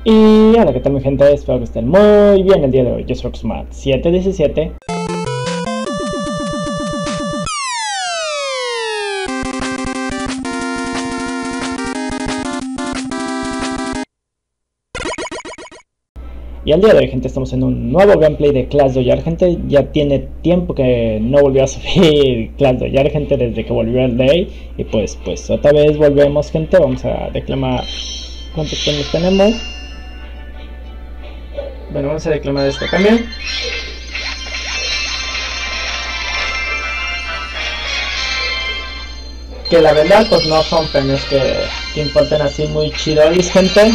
Y hola, ¿qué tal mi gente? Espero que estén muy bien el día de hoy. Yo soy Roxmat717. Y al día de hoy, gente, estamos en un nuevo gameplay de Clash Royale, gente. Ya tiene tiempo que no volvió a subir Clash Royale, gente, desde que volvió el day. Y pues otra vez volvemos, gente. Vamos a declamar cuántos premios tenemos. Bueno, vamos a declamar este cambio. Que la verdad, pues no son premios que importen así muy chidos, gente.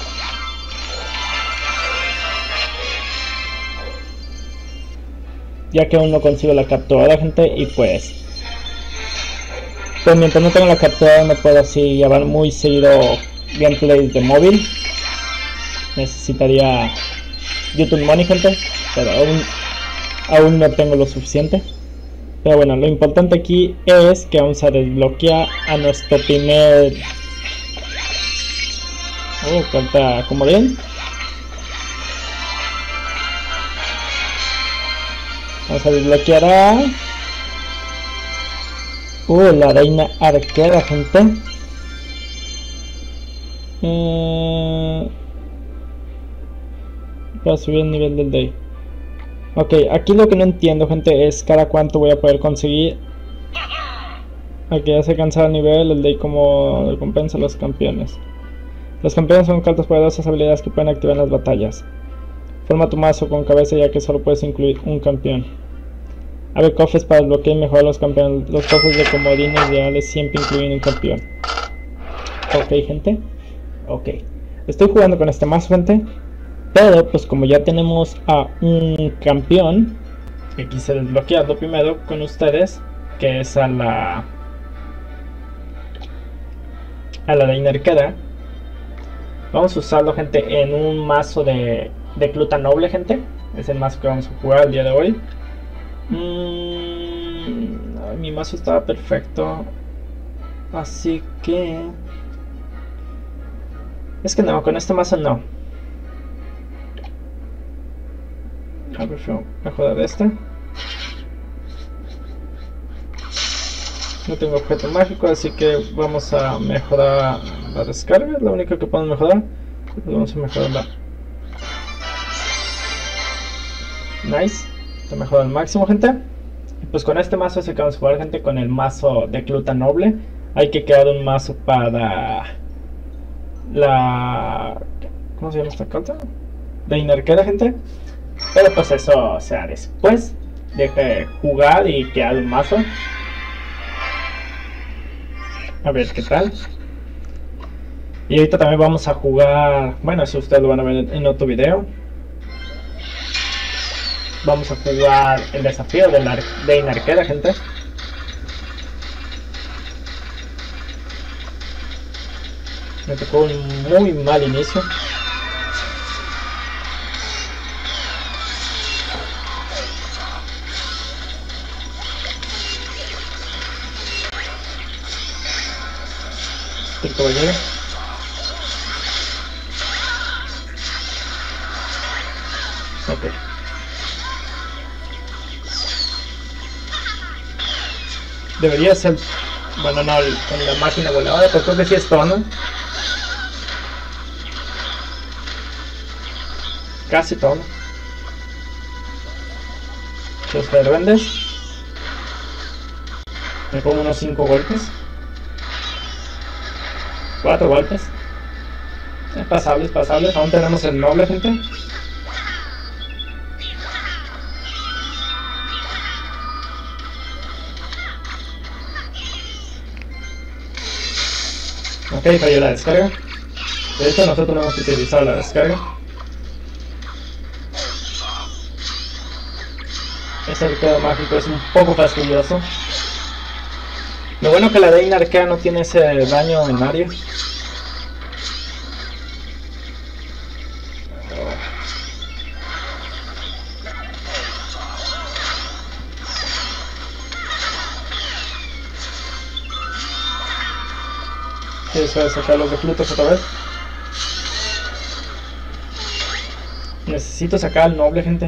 Ya que aún no consigo la captura, gente, y pues mientras no tengo la captura no puedo así llevar muy seguido gameplays de móvil. Necesitaría YouTube Money, gente, pero aún no tengo lo suficiente. Pero bueno, lo importante aquí es que vamos a desbloquear a nuestro primer carta comodín. Vamos a desbloquear a la reina arquera, gente. Para subir el nivel del day. Ok, aquí lo que no entiendo, gente, es cada cuánto voy a poder conseguir. Aquí ya se cansa el nivel, el day como recompensa a los campeones. Los campeones son cartas poderosas, habilidades que pueden activar en las batallas. Forma tu mazo con cabeza, ya que solo puedes incluir un campeón. Abre cofres para desbloquear y mejorar los campeones. Los cofres de comodines reales siempre incluyen un campeón. Ok, gente. Ok. Estoy jugando con este mazo, gente. Pero pues como ya tenemos a un campeón, que quise desbloquearlo primero con ustedes, que es a la reina arquera. Vamos a usarlo, gente, en un mazo de Cluta Noble, gente. Es el mazo que vamos a jugar el día de hoy. Mi mazo estaba perfecto, así que es que no, con este mazo no. A ver, mejorar este. No tengo objeto mágico, así que vamos a mejorar la descarga. Es la única que podemos mejorar. Pues vamos a mejorarla. Nice. Está mejorado al máximo, gente. Y pues con este mazo es el que vamos a jugar, gente, con el mazo de Cluta Noble. Hay que crear un mazo para la... ¿cómo se llama esta carta? De arquera, gente. Pero pues eso, o sea, después de jugar y crear un mazo. A ver qué tal. Y ahorita también vamos a jugar, bueno, eso ustedes lo van a ver en otro video. Vamos a jugar el desafío de arquera, gente. Me tocó un muy mal inicio. El caballero. Ok. Debería ser, bueno, no, con la máquina voladora, pero creo que sí es tono. Casi todo. Los duendes. Me pongo unos 5 golpes. 4 golpes. Pasables. Aún tenemos el noble, gente. Ok, falló la descarga. De hecho, nosotros no hemos utilizado la descarga. Este arquero mágico es un poco fastidioso. Lo bueno que la reina arquera no tiene ese daño en área. ¿Quieres sacar los de Plutos otra vez? Necesito sacar al noble, gente.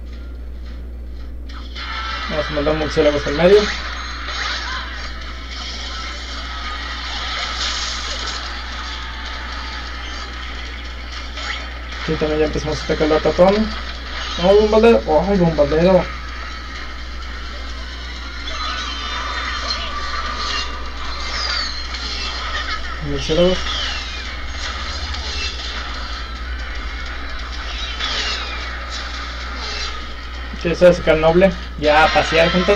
Vamos a mandar murciélagos en medio. Aquí también ya empezamos a atacar la tatón. No, bombardero. ¡Ay, bombardero! Murciélagos. Sí, eso es sacar al noble. Ya a pasear, gente.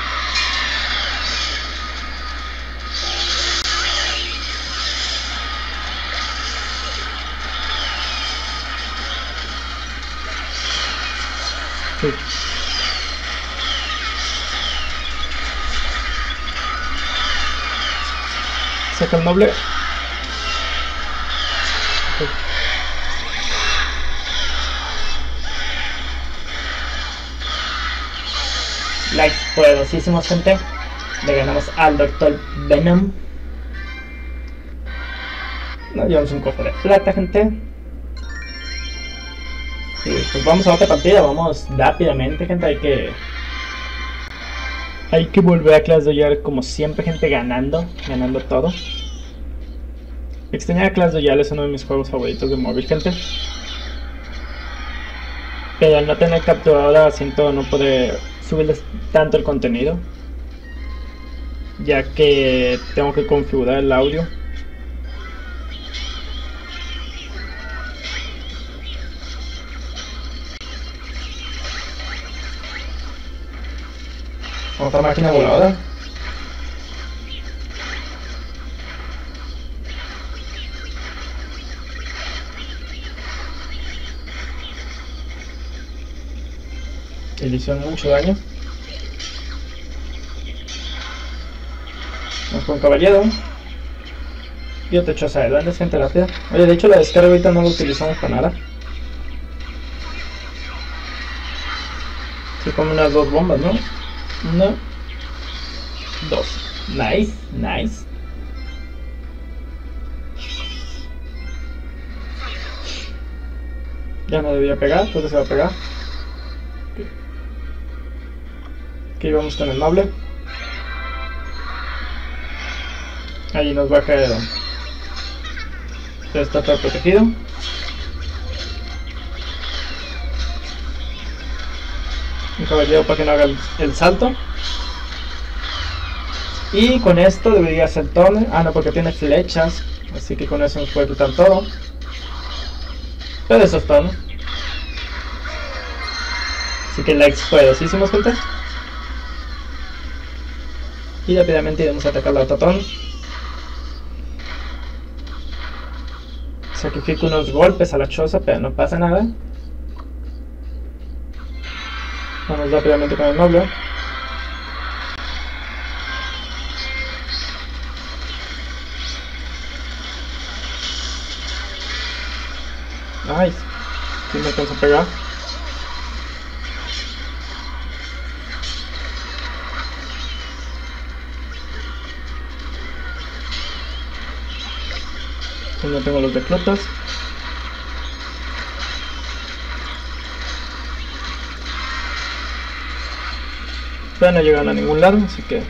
Sí. Saca el noble. Sí. Likes poderosísimos, gente. Le ganamos al Dr. Venom. Nos llevamos un cofre de plata, gente. Y pues vamos a otra partida, vamos rápidamente, gente. Hay que volver a Clash Royale como siempre, gente, ganando todo. Extrañar a Clash Royale es uno de mis juegos favoritos de móvil, gente. Pero al no tener capturadora siento no poder subirles tanto el contenido, ya que tengo que configurar el audio. Otra máquina voladora. Y le hicieron mucho daño. Vamos con caballero. Y otra choza de duendes, gente rápida. Oye, de hecho la descarga ahorita no la utilizamos para nada. Se come unas 2 bombas, ¿no? 1, 2. Nice, nice. Ya no debía pegar, creo que se va a pegar. Aquí vamos con el noble. Ahí nos va a caer. Ya está todo protegido. Un caballero para que no haga el salto. Y con esto debería ser todo. Ah, no, porque tiene flechas. Así que con eso nos puede quitar todo. Pero eso es todo. Así que likes poderosísimos, gente. Y rápidamente iremos a atacar la tatón. Sacrifico unos golpes a la choza, pero no pasa nada. Vamos rápidamente con el noble. Ay, sí me alcanza a pegar. No tengo los de flotas. Pero no llegan a ningún lado, así que...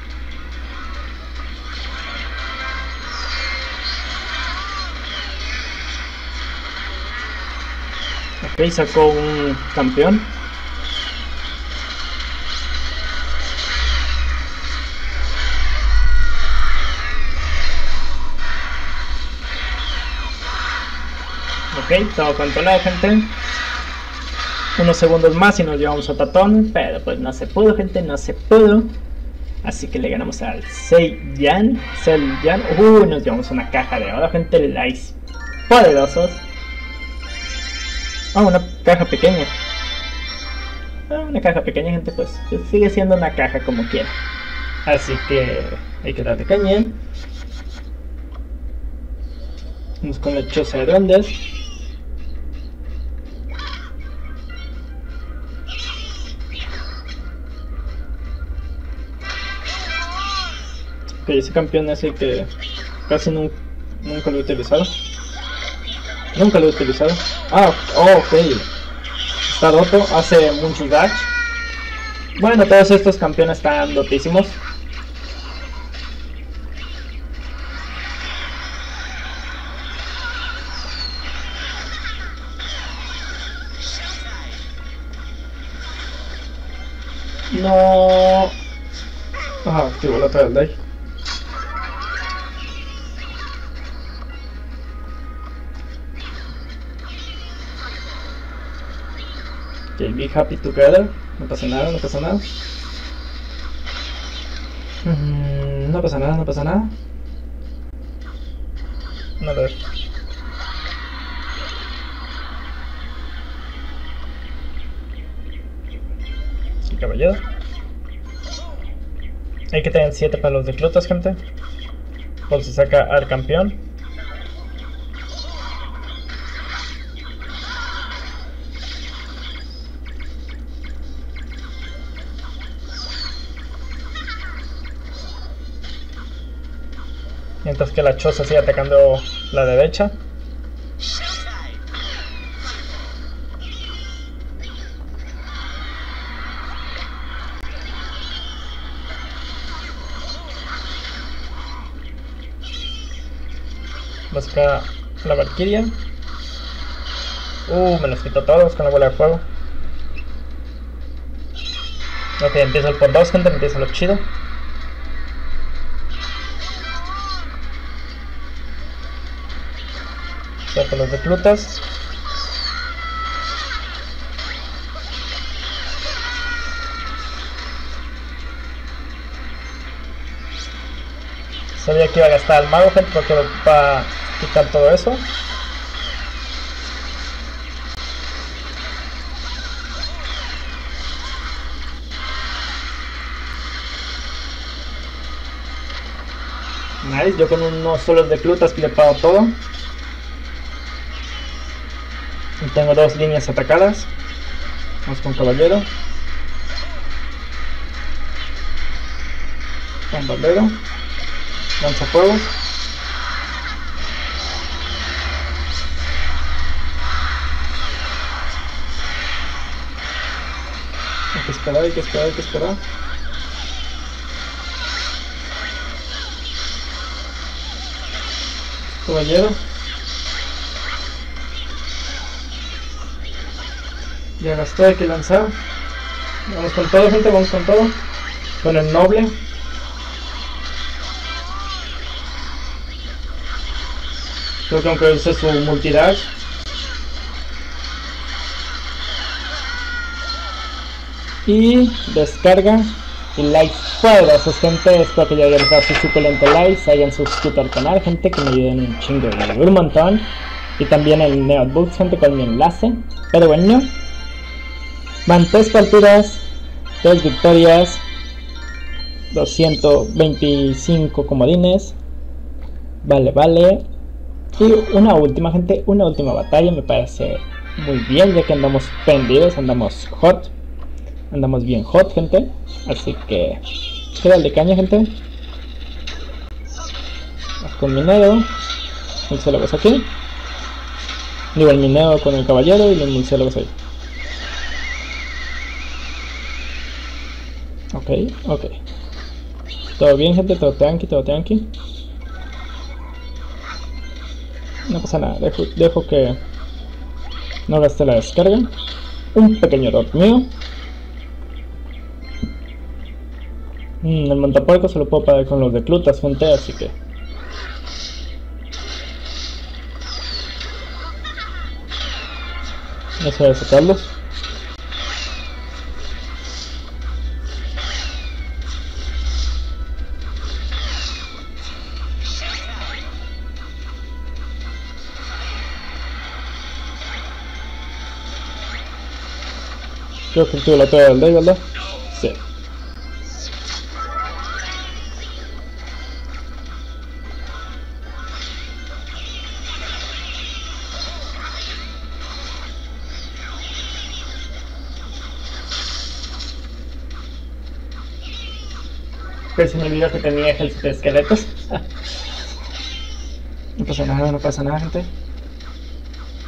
Ok, sacó un campeón. Ok, todo controlado, gente. Unos segundos más y nos llevamos a Tatón, pero pues no se pudo, gente, no se pudo. Así que le ganamos al Seiyan. Nos llevamos una caja de oro, gente, likes poderosos. Ah, una caja pequeña. Una caja pequeña, gente, pues sigue siendo una caja como quiera. Así que hay que darle caña. Vamos con la choza de duendes. Ok, ese campeón es el que casi nunca lo he utilizado. Nunca lo he utilizado. Ah, oh, ok. Está roto, hace mucho dash. Bueno, todos estos campeones están rotísimos. No. Ajá, activo la otra del Okay, be happy together. No pasa nada, no pasa nada. No pasa nada, no pasa nada. No lo veo. Sí, caballero. Hay que tener 7 para los reclutas, gente. Por si saca al campeón. Mientras que la choza sigue atacando la derecha. Va a sacar la Valkyria. Me los quitó todos con la bola de fuego. Ok, empieza el por 2, gente, empieza lo chido. Saca los reclutas. Sabía que iba a gastar al mago, gente, porque va a quitar todo eso. Nice, yo con unos solos de reclutas que le pago todo. Y tengo 2 líneas atacadas. Vamos con caballero. Bombardero. Lanzafuegos. Hay que esperar, hay que esperar, hay que esperar. Caballero. Ya gastó, hay que lanzar. Vamos con todo, gente, vamos con todo. Con el noble. Creo que aunque use su multidash. Y descarga. Y like para sus gente. Espero que ya hayan dado su suculento like. Se hayan suscrito al canal, gente, que me ayuden un chingo, un montón. Y también el Neotbooks, gente, con mi enlace. Pero bueno, van 3 partidas, 3 victorias, 225 comodines. Vale, vale. Y una última, gente, una última batalla me parece muy bien, ya que andamos prendidos, andamos hot. Andamos bien hot, gente. Así que queda de caña, gente. Con minero. Murciélagos aquí. Digo el minero con el caballero y los murciélagos ahí. Ok, ok. Todo bien, gente, todo tranqui, todo tranqui. No pasa nada, dejo que no gaste la descarga. Un pequeño error mío. El montapuerco se lo puedo pagar con los reclutas, gente, así que... Eso voy a sacarlos. Creo que tuve la torre del rey, ¿verdad? Sí. Se me olvidó que tenía ejército de esqueletos. No pasa nada, no pasa nada, gente.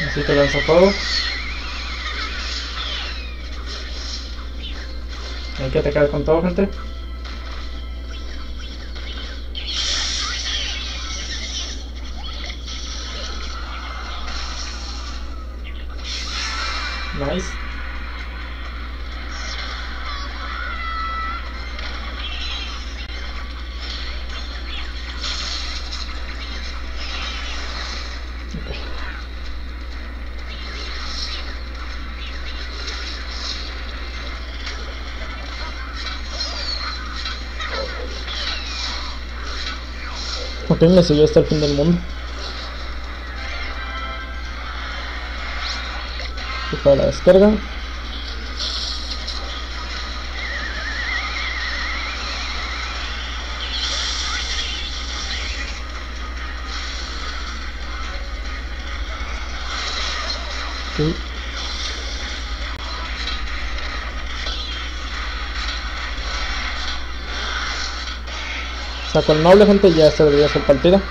Necesito lanzafuegos. Hay que atacar con todo, gente. Nice. Ok, me siguió hasta el fin del mundo. Y para la descarga. Okay. Saco el noble, gente, ya se debería hacer partida.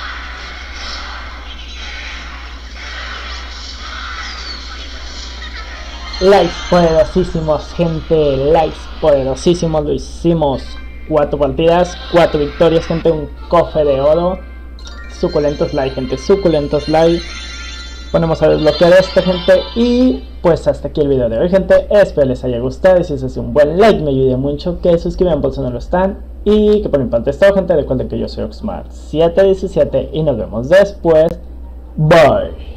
Likes poderosísimos, gente, likes poderosísimos, lo hicimos. 4 partidas, 4 victorias, gente, un cofre de oro. Suculentos like, gente, suculentos like. Ponemos a desbloquear esto, gente, y pues hasta aquí el video de hoy, gente. Espero les haya gustado, y si es así, un buen like me ayuda mucho, que suscriban por si no lo están, y que por mi parte es todo, gente. Recuerden que yo soy Oxmar717 y nos vemos después. Bye.